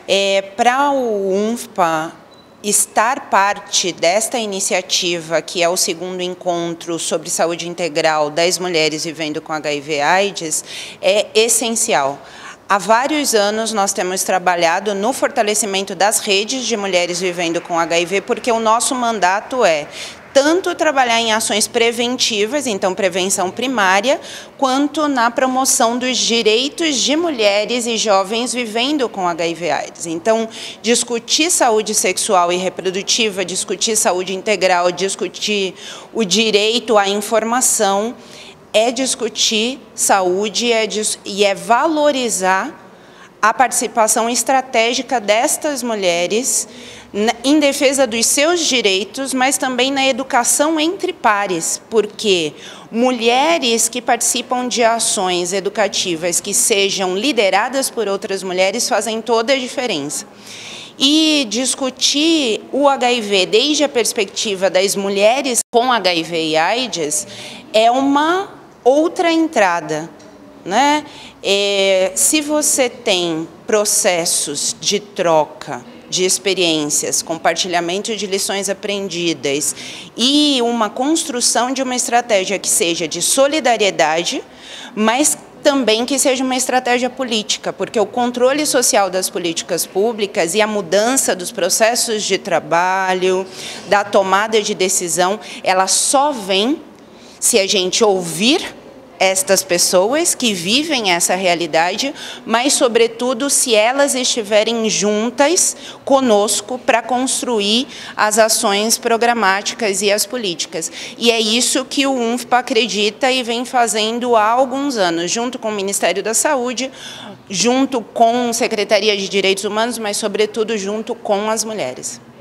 Para o UNFPA estar parte desta iniciativa, que é o segundo encontro sobre saúde integral das mulheres vivendo com HIV/AIDS, é essencial. Há vários anos nós temos trabalhado no fortalecimento das redes de mulheres vivendo com HIV, porque o nosso mandato é tanto trabalhar em ações preventivas, então prevenção primária, quanto na promoção dos direitos de mulheres e jovens vivendo com HIV/AIDS. Então, discutir saúde sexual e reprodutiva, discutir saúde integral, discutir o direito à informação, é discutir saúde e é valorizar a participação estratégica destas mulheres em defesa dos seus direitos, mas também na educação entre pares, porque mulheres que participam de ações educativas que sejam lideradas por outras mulheres fazem toda a diferença. E discutir o HIV desde a perspectiva das mulheres com HIV e AIDS é uma outra entrada, né? Se você tem processos de troca de experiências, compartilhamento de lições aprendidas e uma construção de uma estratégia que seja de solidariedade, mas também que seja uma estratégia política, porque o controle social das políticas públicas e a mudança dos processos de trabalho, da tomada de decisão, ela só vem se a gente ouvir estas pessoas que vivem essa realidade, mas, sobretudo, se elas estiverem juntas conosco para construir as ações programáticas e as políticas. E é isso que o UNFPA acredita e vem fazendo há alguns anos, junto com o Ministério da Saúde, junto com a Secretaria de Direitos Humanos, mas, sobretudo, junto com as mulheres.